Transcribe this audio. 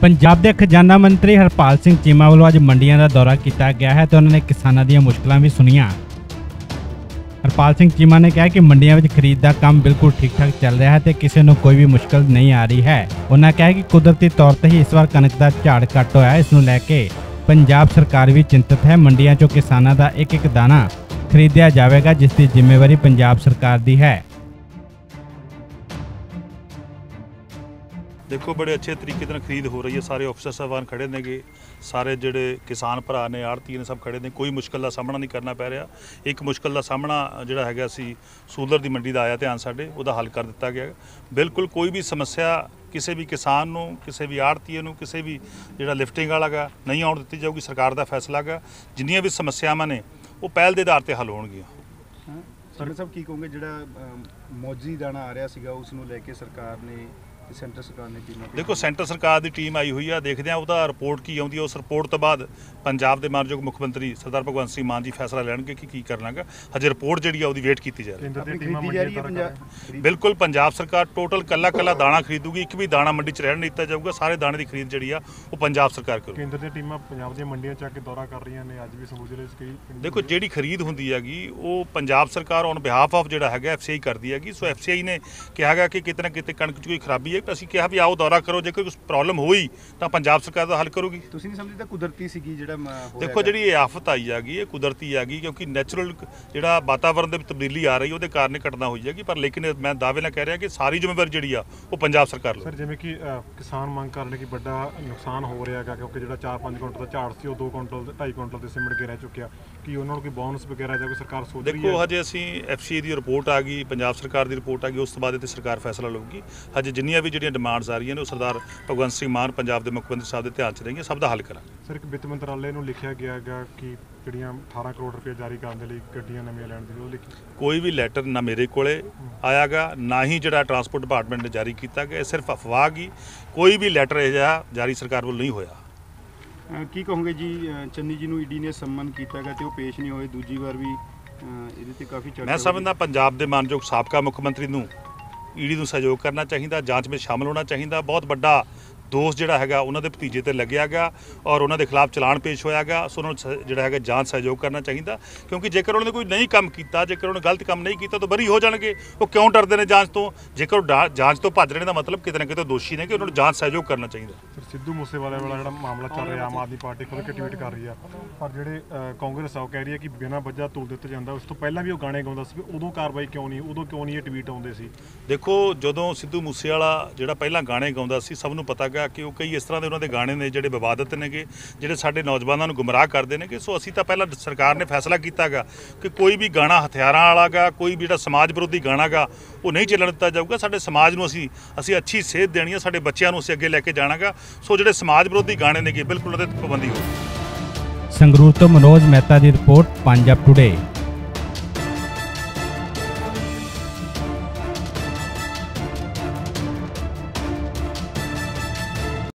पंजाब के खजाना मंत्री हरपाल सिंह चीमा वालों अज मंडियां का दौरा किया गया है तो उन्होंने किसानों दी मुश्किलां भी सुनिया। हरपाल सिंह चीमा ने कहा कि मंडियां में खरीद का काम बिल्कुल ठीक ठाक चल रहा है तो किसी को कोई भी मुश्किल नहीं आ रही है। उन्होंने कहा कि कुदरती तौर पर ही इस बार कनक का झाड़ घट होया, इसनूं लैके पंजाब सरकार भी चिंतित है। मंडियां चों किसानों का एक एक दाना खरीदिया जाएगा जिसकी जिम्मेवारी पंजाब सरकार की है। देखो बड़े अच्छे तरीके से खरीद हो रही है। सारे अफसर साहबान खड़े ने, सारे जोड़े किसान भरा ने, आड़ती ने सब खड़े ने, कोई मुश्किल का सामना नहीं करना पै रहा। एक मुश्किल का सामना जोड़ा है सूलर की मंडी का आया ध्यान साढ़े वो हल कर दिता गया। बिल्कुल कोई भी समस्या किसी भी किसान नूं, किसी भी आड़तीए नूं, किसी भी जोड़ा लिफ्टिंग वाला गा नहीं आउण दित्ती जाऊगी। सरकार का फैसला गा, जिन्नियां भी समस्यावां ने वो पहल के आधार पर हल होणगीਆਂ। सरकार साहब की कहोगे जोड़ा मौजी दाना आ रहा सीगा उसनूं लैके सरकार ने सेंटर सरकार ने टीम देखो सेंटर सरकार की टीम आई हुई है, देखते हैं वह रिपोर्ट की आती है। उस रिपोर्ट तो बाद पंजाब के मानयोग मुख्य मंत्री सरदार भगवंत सिंह मान जी फैसला लैणगे कि करना गा। हजे रिपोर्ट जी है वेट की जा रही है। बिल्कुल पंजाब सरकार टोटल कला कला दाणा खरीदूगी, एक भी दाणा मंडी च रहन नहीं दिता जाऊगा। सारे दाणे की खरीद जी वो पंजाब सरकार करूगी। केंद्र दी टीमां पंजाब दी मंडियां च आके दौरा कर रही ने, अज भी समूह जिले च देखो जी खरीद होंदी हैगी वो पंजाब सरकार ऑन बिहाफ ऑफ जिहड़ा हैगा FCI करती हैगी। सो FCI ने कहा गा कि किते ना किते कणक च कोई खराबी है, असीं कहा भी आओ दौरा करो, जेकर कुछ प्रॉब्लम हुई तो पंजाब सरकार का हल करूगी। तुसीं नहीं समझदे कुदरती सीगी जिहड़ा देखो जी आफत आई हैगी ये कुदरती हैगी, क्योंकि नैचुरल जिहड़ा वातावरण में तब्दीली आ रही है वो कारण घटना हुई हैगी। पर लेकिन मैं दावे नाल कह रहा कि सारी जिम्मेवारी जी वो पंजाब सरकार सर जिवें कि किसान मांग कर रहे कि बड़ा नुकसान हो रहा है, क्योंकि जो 4-5 कुंटल का झाड़ से 2 कुंटल 2.5 कुंटल से सिमट के रह चुकिया कि उन्होंने कोई बोनस वगैरह जो सरकार सोच रही है। देखो हजे असीं FCI की रिपोर्ट आ गई, पंजाब सरकार की रिपोर्ट आ गई, उस तो बाद सरकार फैसला लूगी। हजे जिन्नियां भी जिहड़ियां डिमांड्स आ रही ने सरदार भगवंत सिंह मान पंजाब के मुख्यमंत्री साहब के ध्यान च रहेंगे, सब का हल करा। सर एक वित्त मंत्रालय को लिखा गया कि ਜਿਹੜੀਆਂ 18 ਕਰੋੜ ਰੁਪਏ ਜਾਰੀ ਕਰਨ ਦੇ ਲਈ ਗੱਡੀਆਂ ਨਵੀਆਂ ਲੈਣ ਦੀ ਉਹ ਲਿਖੀ कोई भी लैटर ना मेरे को आया गा, ना ही जो ट्रांसपोर्ट डिपार्टमेंट ने जारी किया गया। सिर्फ अफवाह की, कोई भी लैटर यह जारी सरकार वालों नहीं होया। की कहोगे जी चन्नी जी ईडी ने सम्मन किया गया तो पेश नहीं होए, दूजी बार भी ये काफ़ी चर्चा। मैं समझदा पंजाब के मानयोग साबका मुख्यमंत्री ईडी को सहयोग करना चाहिए, जांच में शामिल होना चाहिए। बहुत बड़ा दोष जोड़ा है उन्होंने भतीजे ते लग्या गया और उन्होंने खिलाफ चलान पेश होया गया। सो उन्होंने जोड़ा है जांच सहयोग करना चाहिए, क्योंकि जेकर उन्होंने कोई नहीं काम किया, जेकर उन्होंने गलत काम नहीं किया तो बरी हो जाएंगे। वो क्यों डरते हैं जांच तो? जेकर जांच तो भज रहे का मतलब कितने ना कितने दोषी ने कि उन्होंने जांच सहयोग करना चाहिए। सर सिद्धू मूसेवाले वाला जो मामला चल रहा है, आम आदमी पार्टी खुल के ट्वीट कर रही है, पर जो कांग्रेस आ कह रही है कि बिना वजह तोल दिता जाता। उस तो पहला भी वो गाने गाँदा सी, उदों कार्रवाई क्यों नहीं, उदों क्यों नहीं ये ट्वीट आते सी? देखो जो सिद्धू मूसेवाला जो पहला गाने गाँदा सी, सब नूं पता गा कि वो कई इस तरह के उन्होंने गाने ने जोड़े विवादित ने, जोड़े साडे नौजवानों को गुमराह करते हैं। सो असी तो पहला सरकार ने फैसला किया गा कि कोई भी गाना हथियारों वाला गा, कोई भी जो समाज विरोधी गाना गा वो नहीं चलन दिता जाऊगा। साडे समाज नूं असी अच्छी सेहत देनी है, साडे बच्चों नूं असी अगे लैके जाना गा। सो जोड़े समाज विरोधी गाने ने बिल्कुल उन्हां ते पाबंदी हो। संगरूर तो मनोज मेहता की रिपोर्ट, पंजाब टुडे।